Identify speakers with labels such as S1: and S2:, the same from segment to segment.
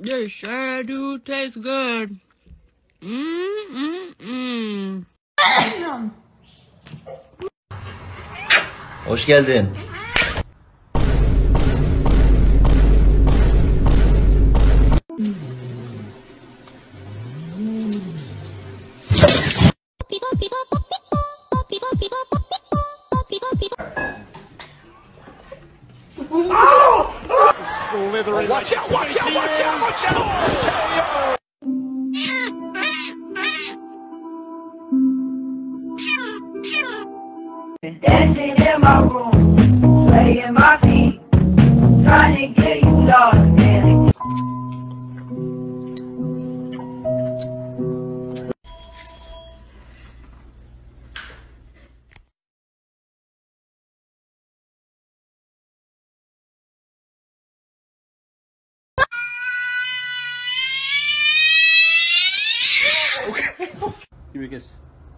S1: They sure do taste good.
S2: Hoş geldin.
S3: Slithering. Watch out, watch out, watch out, watch out!
S4: Dancing in my room, swaying my feet, trying to get you lost, man.
S3: Okay. Give me a kiss.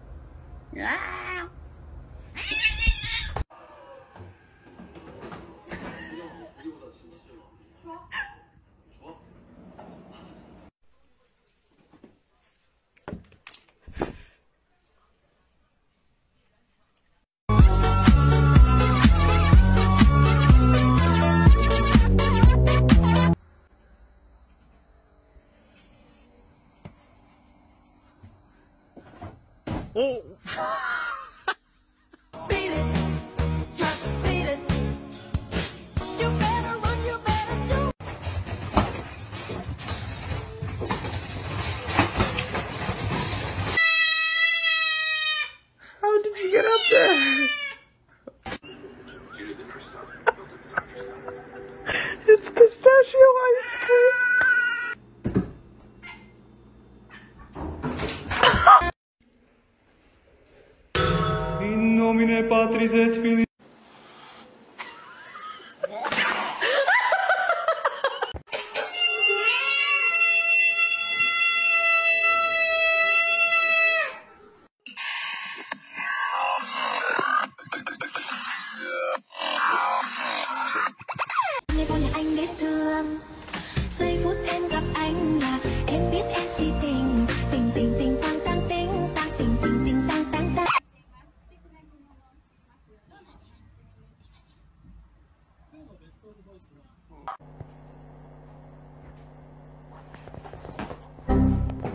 S3: Oh.
S5: Beat it, just beat it. You better run, you better do.
S3: How did you get up there? It's pistachio ice cream.
S6: In nomine Patris et Filii